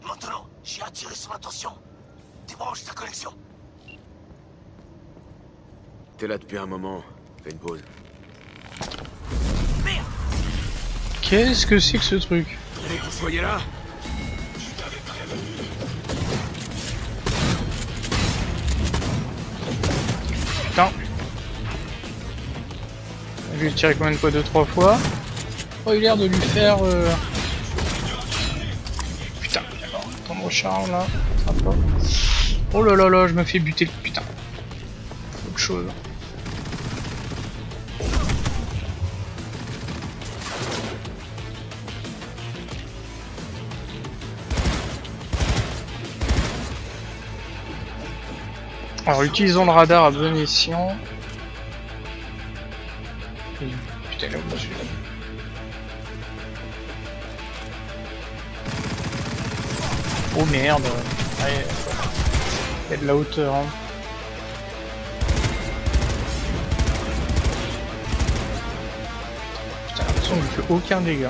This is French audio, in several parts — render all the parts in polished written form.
Maintenant, j'ai attiré son attention. Débranche ta connexion. T'es là depuis un moment. Fais une pause. Merde! Qu'est-ce que c'est que ce truc? Allez, que vous soyez là. Putain. Je vais tirer combien de fois? 2-3 fois. Oh, il a l'air de lui faire... Putain, alors, temps de recharge là. Sympa. Oh là là là, je me fais buter. Putain. Autre chose. Alors utilisons le radar à bon escient. Putain, là où je suis là. Oh merde. Ouais, il y a de la hauteur. Hein. Putain, l'impression qu'il fait aucun dégât.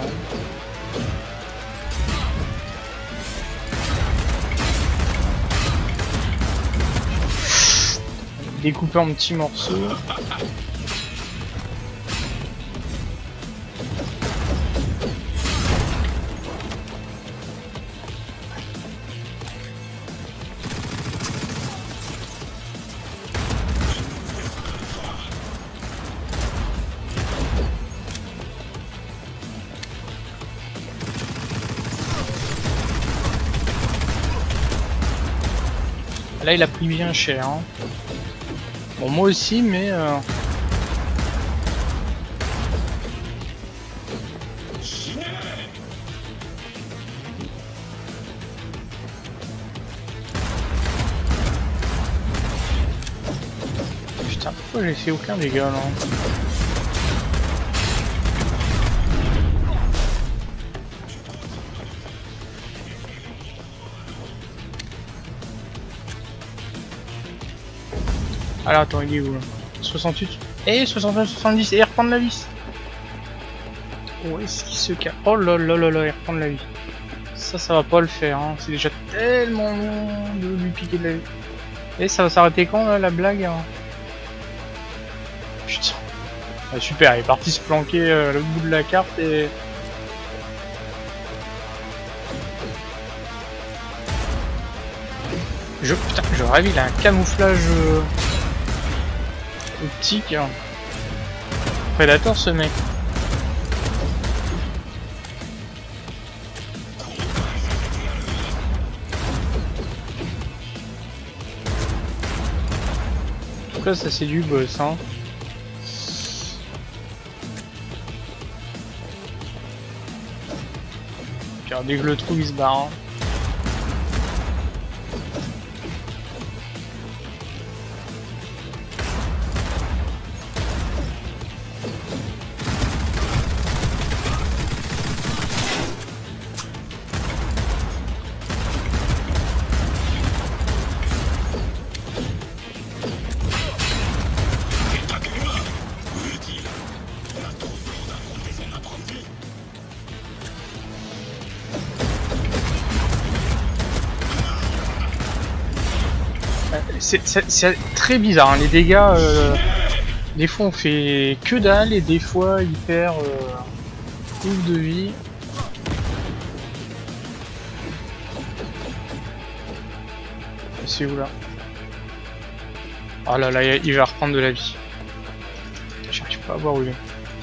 Découpé en petits morceaux. Là il a pris bien cher. Hein. Bon, moi aussi, mais putain, pourquoi j'ai fait aucun dégât là? Alors attends, il est où là? 68. Eh 69, 70, et il reprend de la vie. Oh, est-ce qu'il se casse? Oh là là là là, il reprend de la vie. Ça va pas le faire, hein. C'est déjà tellement long de lui piquer de la vie. Et ça va s'arrêter quand là, la blague hein? Putain. Ah, super, il est parti se planquer à l'autre bout de la carte et... Putain, je rêve, il a un camouflage... optique. Hein. Prédateur ce mec. En tout cas ça c'est du boss hein. Puis alors, dès que le trou il se barre. Hein. C'est très bizarre, hein. Les dégâts, des fois on fait que dalle et des fois il perd ouf de vie. C'est où là? Oh là là, il va reprendre de la vie. J'arrive pas à voir où il est.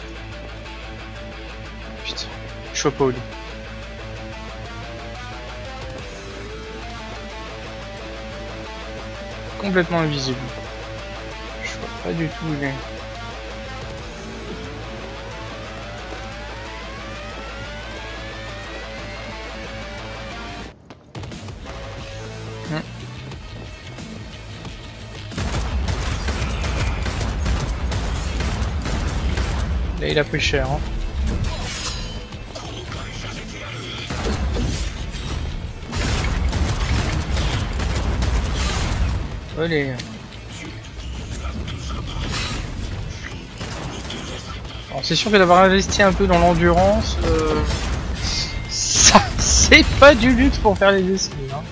Putain, je vois pas où il est. Complètement invisible. Je vois pas du tout où il est. Là il a pris cher. Hein. Allez. Alors c'est sûr que d'avoir investi un peu dans l'endurance, ça C'est pas du luxe pour faire les esprits, hein.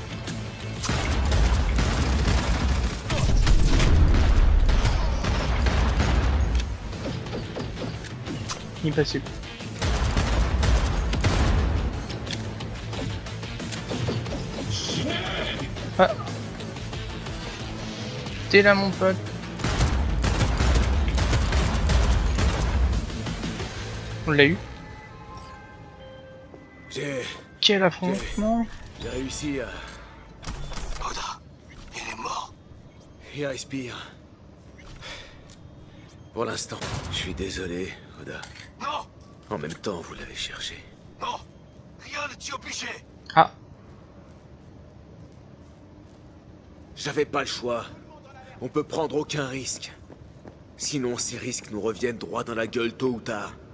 Il est passé. Ah. T'es là mon pote. On l'a eu. Quel affrontement. J'ai réussi à... Oda, il est mort. Il respire. Pour l'instant, je suis désolé, Oda. Non, En même temps, vous l'avez cherché. non, rien ne t'y obligeait. Ah. J'avais pas le choix. On peut prendre aucun risque. Sinon, ces risques nous reviennent droit dans la gueule tôt ou tard.